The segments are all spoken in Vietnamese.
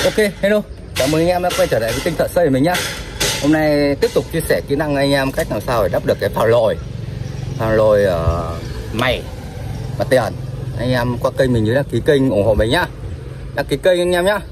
Ok, hello. Chào mừng anh em đã quay trở lại với kênh Thợ Xây của mình nhá. Hôm nay tiếp tục chia sẻ kỹ năng anh em cách làm sao để đắp được cái phào lồi mày và tiền. Anh em qua kênh mình nhớ đăng ký kênh ủng hộ mình nhá. Đăng ký kênh anh em nhá.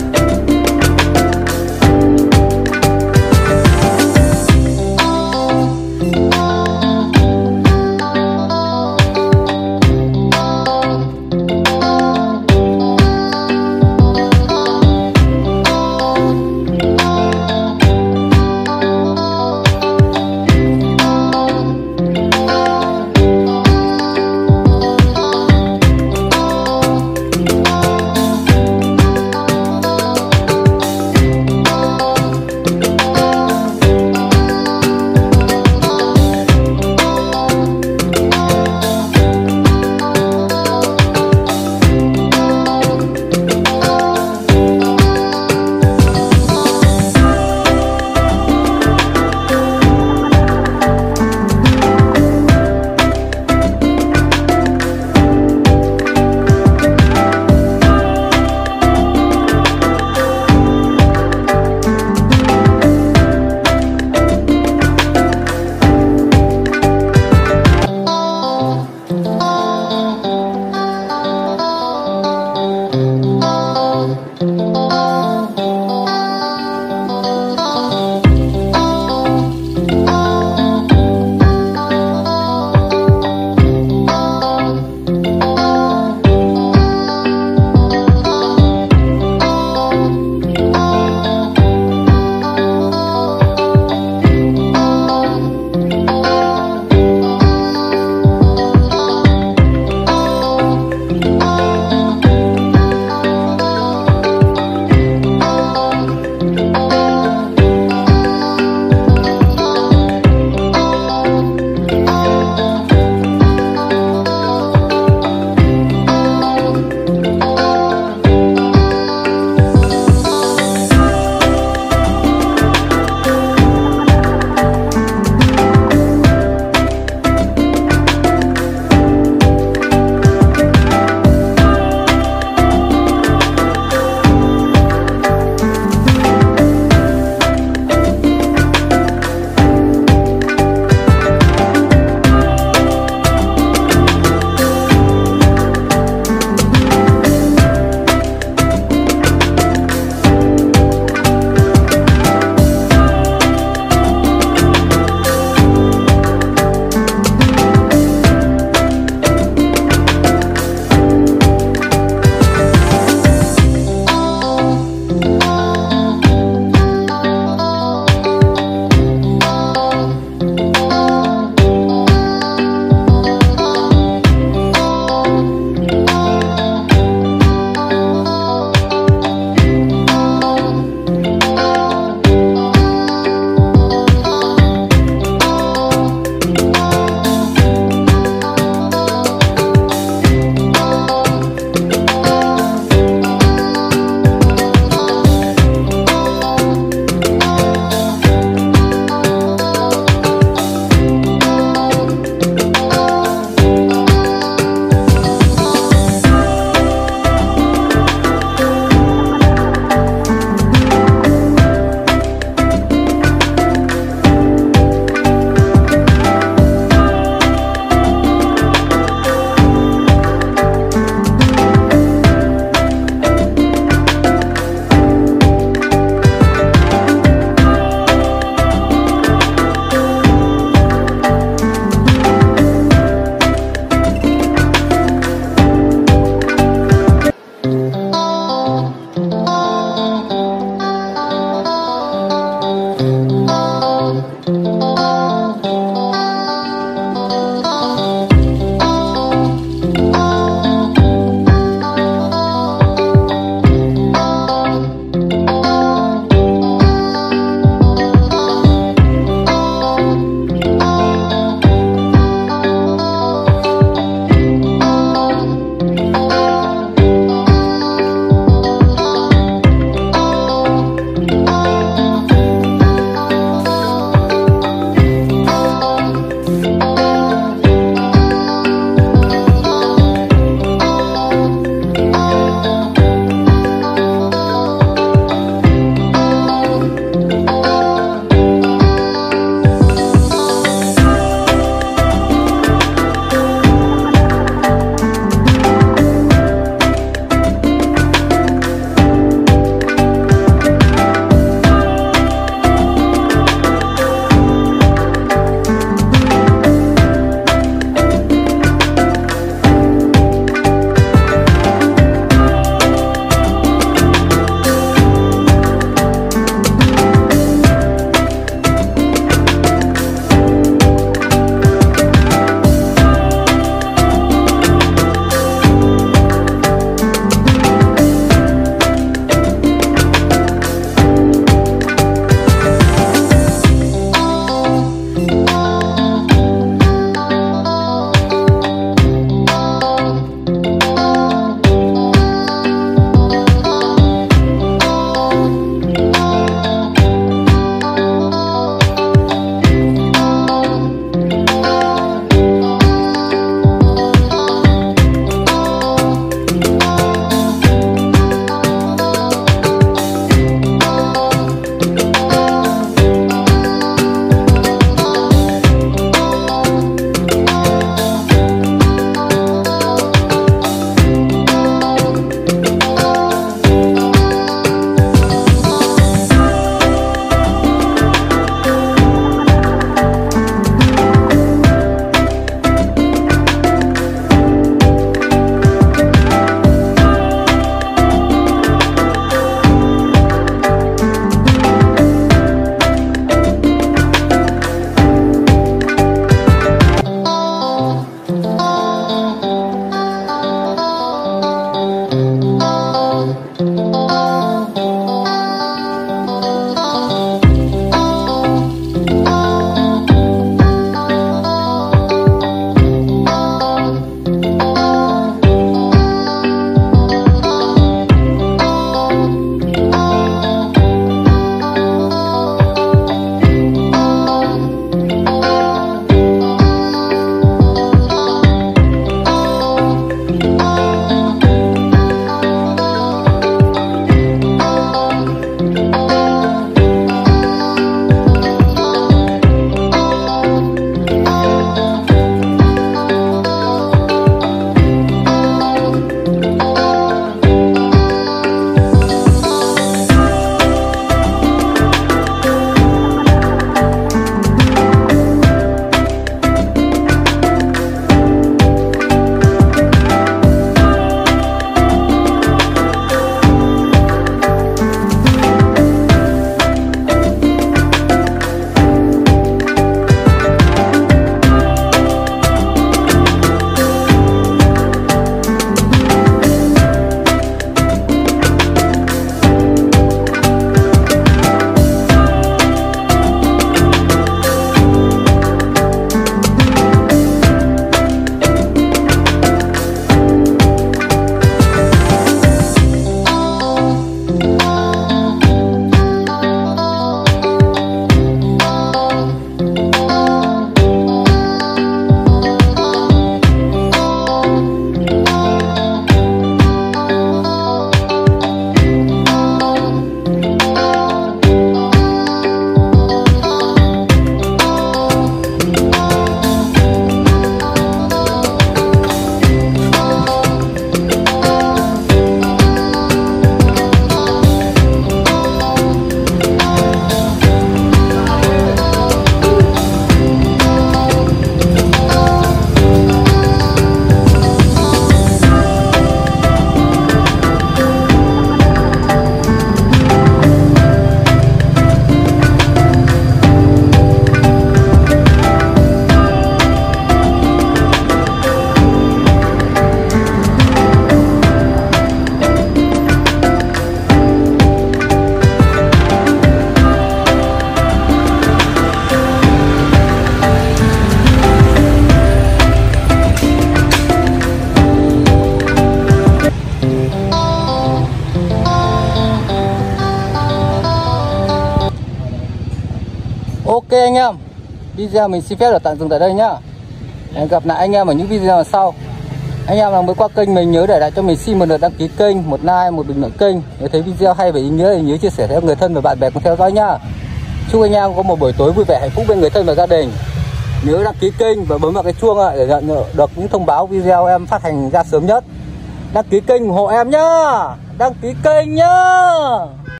Ok anh em, video mình xin phép được tạm dừng tại đây nhá. Hẹn gặp lại anh em ở những video lần sau. Anh em nào mới qua kênh mình nhớ để lại cho mình xin một lượt đăng ký kênh, một like, một bình luận kênh. Nếu thấy video hay và ý nghĩa thì nhớ chia sẻ theo người thân và bạn bè cùng theo dõi nhá. Chúc anh em có một buổi tối vui vẻ hạnh phúc bên người thân và gia đình. Nhớ đăng ký kênh và bấm vào cái chuông để nhận được những thông báo video em phát hành ra sớm nhất. Đăng ký kênh ủng hộ em nhá. Đăng ký kênh nhá.